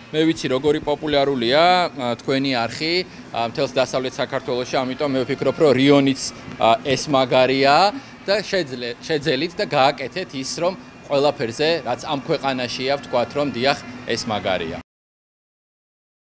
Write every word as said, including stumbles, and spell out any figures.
მე ვიცი როგორი პოპულარულია თქვენი არხი მთელს დასავლეთ საქართველოში, ამიტომ მე ვფიქრობ, რომ რიონიც ეს მაგარია და შეძელით და გააკეთეთ ის, რომ ყველაფერზე, რაც ამ ქვეყანაშია, ვთქვათ, რომ დიახ, ეს მაგარია.